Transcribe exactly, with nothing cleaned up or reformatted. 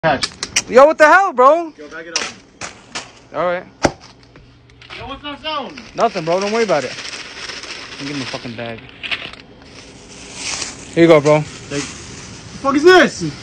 Catch. Yo, what the hell, bro? Yo, bag it up. Alright. Yo, what's that sound? Nothing, bro. Don't worry about it. Give me a fucking bag. Here you go, bro. Like, what the fuck is this?